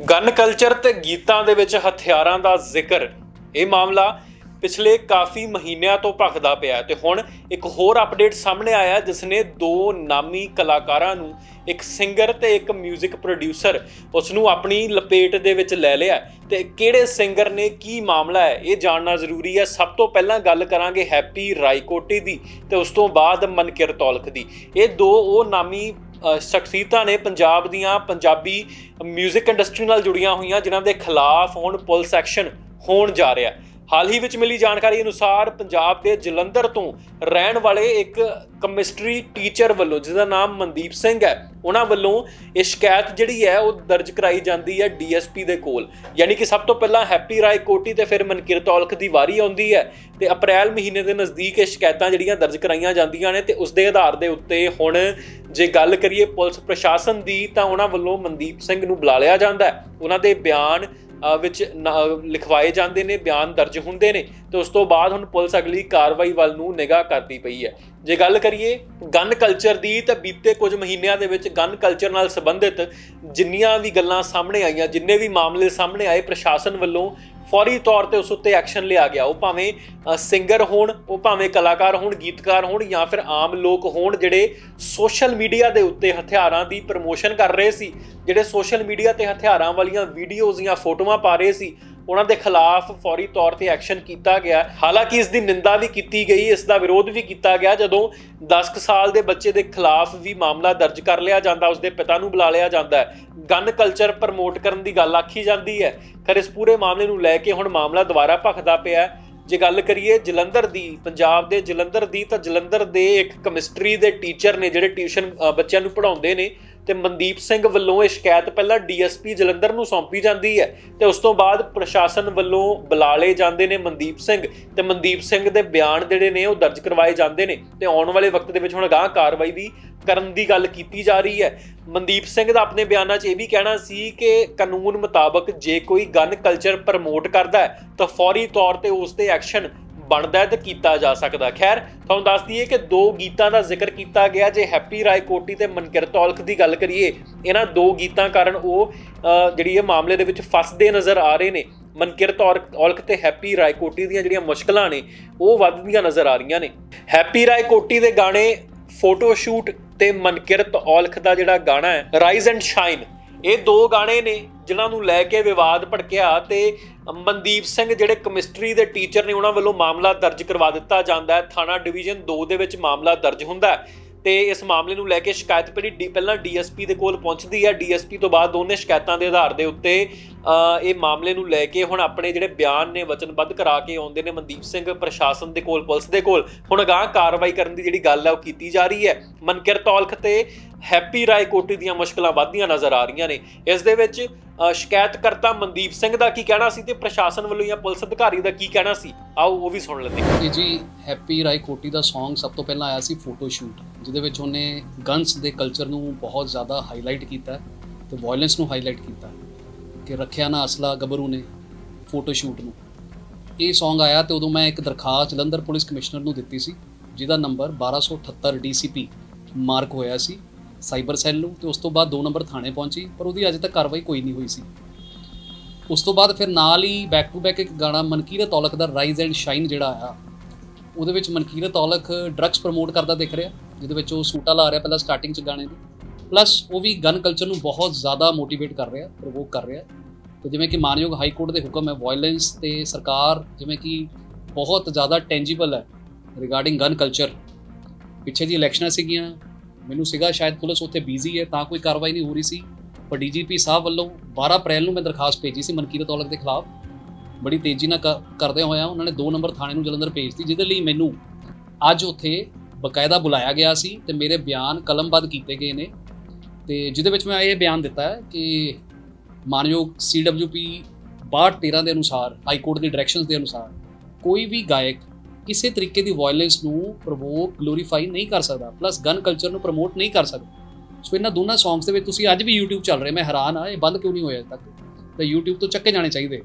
Gun culture ते गीतां दे विच हथियारां दा जिक्र ये मामला पिछले काफ़ी महीनों तो भखदा पिया ते हुण एक होर अपडेट सामने आया जिसने दो नामी कलाकारां नूं एक सिंगर ते एक म्यूजिक प्रोड्यूसर उसनूं अपनी लपेट दे विच लै लिया ते किहड़े सिंगर ने की मामला है ये जानना जरूरी है। सब तो पहलां गल करांगे हैप्पी रायकोटी दी ते उस तो बाद मनकिरत औलख दी। ये दो वो नामी शख्सियतां ने पंजाब दियां पंजाबी म्यूजिक इंडस्ट्री नाल जुड़ियां हुई जिन्हां दे खिलाफ हुण पुलिस एक्शन होण जा रहा है। हाल ही विच मिली जानकारी अनुसार पंजाब के जलंधर तो रहन वाले एक कैमिस्ट्री टीचर वालों जिसका नाम मनदीप सिंह है उन्हां वालों ये शिकायत जिहड़ी है वो दर्ज कराई जाती है DSP दे कोल। यानी कि सब तो पहला हैप्पी रायकोटी ते फिर मनकिरत औलख की वारी आउंदी है ते अप्रैल महीने के नज़दीक ये शिकायतां जिहड़ियां दर्ज कराईयां जांदियां ने ते उस दे आधार दे उत्ते हुण जे गल करिए पुलिस प्रशासन की तो उन्हां वालों मनदीप सिंह नूं बुला लिया जांदा है। उन्हां दे बयान विच लिखवाए जाते हैं, बयान दर्ज होंगे ने तो उस तो बाद हुण पुलिस अगली कार्रवाई वल नूं निगाह करती पई है। जे गल करिए गन कल्चर की तो बीते कुछ महीनों के विच गन कल्चर नाल संबंधित जिन्नियां भी गल्लां सामने आईयां जिन्ने भी मामले सामने आए प्रशासन वालों फौरी तौर पर उस उत्ते एक्शन लिया गया। वो भावें सिंगर होण वो भावें कलाकार होण गीतकार होण या फिर आम लोग होण जिहड़े सोशल मीडिया के उत्ते हथियारां की प्रमोशन कर रहे सी, जिहड़े सोशल मीडिया ते हथियारां वालियां वीडियोज़ या फोटोआं पा रहे सी उन्हां दे खिलाफ फौरी तौर पर एक्शन किया गया। हालांकि इसकी निंदा भी की गई, इसका विरोध भी किया गया जदों 10 साल के बच्चे के खिलाफ भी मामला दर्ज कर लिया जाता, उसके पिता नूं बुला लिया जाता है, गन कल्चर प्रमोट करने की गल आखी जाती है। खैर इस पूरे मामले नूं लैके हुण मामला दोबारा भखदा पिया। जे गल करिए जलंधर दी पंजाब दे जलंधर दी तो जलंधर दे एक कैमिस्ट्री दे टीचर ने जिहड़े ट्यूशन बच्चों नूं पढ़ाउंदे ने ते मनदीप सिंह वल्लों ये शिकायत पहला DSP जलंधर नूं सौंपी जाती है तो उस तो बाद प्रशासन वल्लों बुला ले जाते हैं मनदीप सिंह ते मनदीप सिंह दे बयान जिहड़े ने वो दर्ज करवाए जाते हैं ते आउण वाले वक्त दे विच हुण अगांह कार्रवाई भी करन दी गल कीती जा रही है। मनदीप सिंह दा अपने बयानां 'च ये भी कहना सी कि कानून मुताबक जे कोई गन कल्चर प्रमोट करता है तो फौरी तौर पर उस ते एक्शन बनता है तो किया जा सकता। खैर तुहानूं दस दईए कि दो गीतों का जिक्र किया गया। जे हैप्पी रायकोटी ते मनकिरत औलख की गल करिए इन्हां दो गीतों कारण वो जिहड़ी मामले दे विच फसदे नज़र आ रहे हैं। मनकिरत औलख ते हैप्पी रायकोटी दीयां जिहड़ियां मुश्किलां ने वो वधदियां नज़र आ रही ने। हैप्पी रायकोटी दे गाने फोटोशूट ते मनकिरत औलख दा जिहड़ा गाना है राइज एंड शाइन ये दो गाने ने जिन्हां नूं लैके विवाद भड़किया ते मनदीप सिंह जिहड़े कैमिस्ट्री के टीचर ने उन्हां वल्लों मामला दर्ज करवा दिता जाता है। थाना डिवीजन 2 दे विच मामला दर्ज हुंदा है ते इस मामले नूं लैके शिकायत पहला DSP दे कोल पहुंचदी है। DSP तो बाद दोनों शिकायतों के आधार के उत्ते ये मामले नूं लैके हुण अपने जिहड़े बयान ने वचनबद्ध करा के आउंदे ने मनदीप सिंह प्रशासन के कोल पुलिस के कोल हुण अगांह कार्रवाई करन दी जिहड़ी गल है वो कीती जा रही है। मनकिरत औलख ते हैप्पी रायकोटी दीयां मुश्किलां वधदियां नज़र आ रही ने। इस दे विच शिकायतकर्ता मनदीप सिंह का की कहना सी ते प्रशासन वालों या पुलिस अधिकारी का की कहना सी, आओ वो भी सुन लेते हैं जी। हैप्पी रायकोटी का सॉन्ग सब तो पहला आया सी फोटोशूट जिहदे विच उन्हें गन्स के कल्चर नूं बहुत ज़्यादा हाईलाइट किया तो वायलेंस नूं हाईलाइट किया कि रखिया ना असला गबरू ने फोटोशूट नूं। ये सॉन्ग आया तो उदों मैं एक दरखास्त जलंधर पुलिस कमिश्नर नूं दित्ती सी जिहदा नंबर 1278 DCP मार्क होया सी साइबर सैल नूं ते उस तो बाद 2 नंबर थाने पहुंची पर उहदी अजे तक कार्रवाई कोई नहीं हुई सी। उस तो बाद फिर नाल ही बैक टू बैक एक गाना मनकीरत औलख दा राइज एंड शाइन जिहड़ा आया उहदे विच मनकीरत औलख ड्रग्स प्रमोट करदा दिख रहा जिहदे विच वो सूटा ला रहा पहला स्टार्टिंग च गाने दी प्लस वो भी गन कल्चर नूं बहुत ज़्यादा मोटिवेट कर रहा प्रवोक कर रहा तो जिवें कि मानयोग हाई कोर्ट के हुक्म है वायलेंस ते सरकार जिवें कि बहुत ज़्यादा टेंजिबल है रिगार्डिंग गन कल्चर। पिछे जी इलैक्शनां सीगियां मैनूं सीगा शायद पुलिस उत्थे बिजी है तां कोई कार्रवाई नहीं हो रही सी पर DGP साहब वालों 12 अप्रैल नूं मैं दरखास्त भेजी सी मनकीरत औलख के खिलाफ बड़ी तेज़ी नाल करदे होया उन्होंने 2 नंबर थाने नूं जलंधर भेजती जिहदे लई मैनूं अज उत्थे बकायदा बुलाया गया सी ते मेरे बयान कलमबद्ध किए गए ने ते जिहदे विच मैं ये बयान दिता है कि मानयोग CWP 6213 के अनुसार हाई कोर्ट की डायरैक्शनस के अनुसार कोई भी गायक किसी तरीके की वायलेंस नूं प्रवोक ग्लोरीफाई नहीं कर सकता प्लस गन कल्चर नूं प्रमोट नहीं कर सकता। सो इन्हां दोनों सॉन्ग्स दे तुसीं अज भी YouTube चल रहे मैं हैरान हाँ ये बंद क्यों नहीं होया अजे तक तो YouTube तो चक्के जाने चाहिए।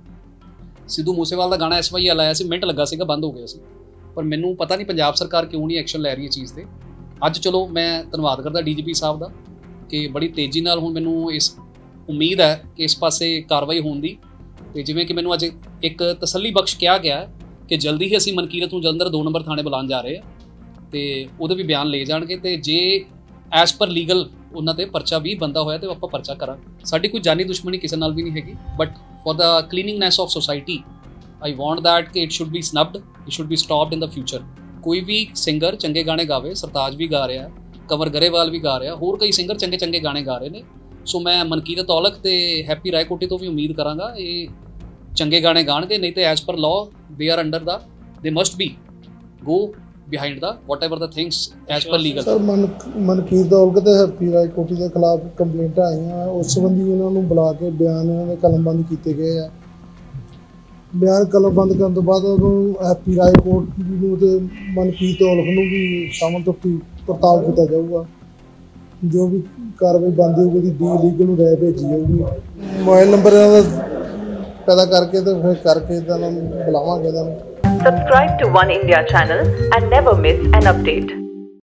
सिद्धू मूसेवाल का गाना SYL आया सी मिनट लगा सीगा बंद हो गया सी पर मैनूं पता नहीं पंजाब सरकार क्यों नहीं एक्शन लै रही है चीज़ ते। अज चलो मैं धन्नवाद करदा DGP साहब का कि बड़ी तेज़ी नाल हुण मैनूं इस ਉਮੀਦ ਹੈ ਕਿ ਇਸ ਪਾਸੇ ਕਾਰਵਾਈ ਹੋਣ ਦੀ। ਤੇ ਜਿਵੇਂ ਕਿ ਮੈਨੂੰ ਅੱਜ ਇੱਕ ਤਸੱਲੀ ਬਖਸ਼ ਕਿਹਾ ਗਿਆ ਕਿ ਜਲਦੀ ਹੀ ਅਸੀਂ ਮਨਕੀਰਤ ਨੂੰ ਜਲੰਧਰ 2 ਨੰਬਰ ਥਾਣੇ ਬੁਲਾਉਣ ਜਾ ਰਹੇ ਹਾਂ ਤੇ ਉਹਦੇ ਵੀ ਬਿਆਨ ਲਏ ਜਾਣਗੇ ਤੇ ਜੇ ਐਸ ਪਰ ਲੀਗਲ ਉਹਨਾਂ ਤੇ ਪਰਚਾ ਵੀ ਬੰਦਾ ਹੋਇਆ ਤੇ ਆਪਾਂ ਪਰਚਾ ਕਰਾਂਗੇ। ਸਾਡੀ ਕੋਈ ਜਾਨੀ ਦੁਸ਼ਮਣੀ ਕਿਸੇ ਨਾਲ ਵੀ ਨਹੀਂ ਹੈਗੀ, but for the cleanliness of society I want that ਕਿ it should be snubbed, it should be stopped in the future. ਕੋਈ ਵੀ ਸਿੰਗਰ ਚੰਗੇ ਗਾਣੇ ਗਾਵੇ, ਸਰਤਾਜ ਵੀ ਗਾ ਰਿਹਾ, ਕੰਵਰ ਗਰੇਵਾਲ ਵੀ ਗਾ ਰਿਹਾ, ਹੋਰ ਕਈ ਸਿੰਗਰ ਚੰਗੇ ਗਾਣੇ ਗਾ ਰਹੇ ਨੇ। ਸੋ ਮੈਂ ਮਨਕੀਰਤ ਔਲਖ ਤੇ ਹੈਪੀ ਰਾਏਕੋਟੀ ਤੋਂ ਵੀ ਉਮੀਦ ਕਰਾਂਗਾ ਇਹ ਚੰਗੇ ਗਾਣੇ ਗਾਣਗੇ, ਨਹੀਂ ਤੇ as per law they are under the they must be go behind the whatever the things as per legal। Sir Mankirat Aulakh ਤੇ ਹੈਪੀ ਰਾਏਕੋਟੀ ਦੇ ਖਿਲਾਫ ਕੰਪਲੇਂਟਾਂ ਆਈਆਂ, ਉਸ ਸੰਬੰਧੀ ਉਹਨਾਂ ਨੂੰ ਬੁਲਾ ਕੇ ਬਿਆਨ ਇਹਨਾਂ ਦੇ ਕਲਮਬੰਦ ਕੀਤੇ ਗਏ ਆ। ਬਿਆਨ ਕਲਮਬੰਦ ਕਰਨ ਤੋਂ ਬਾਅਦ ਉਹਨੂੰ ਹੈਪੀ ਰਾਏਕੋਟੀ ਨੂੰ ਤੇ ਮਨਕੀਰਤ ਔਲਖ ਨੂੰ ਵੀ ਸ਼ਾਮਲ ਤੋਂ ਪੜਤਾਲ ਕੀਤਾ ਜਾਊਗਾ। ਜੋ ਵੀ ਕਾਰਵਾਈ ਬਣਦੀ ਹੋਊਗੀ ਡੀ ਲੀਗਲ ਨੂੰ ਰਾਏ ਭੇਜੀ ਜਾਊਗੀ। ਮੋਬਾਈਲ ਨੰਬਰ ਇਹਨਾਂ ਦਾ ਪੈਦਾ ਕਰਕੇ ਤੇ ਫਿਰ ਕਰਕੇ ਇਹਨਾਂ ਨੂੰ ਬੁਲਾਵਾਂਗੇ ਇਹਨਾਂ ਨੂੰ। Subscribe to One India channel and never miss an update.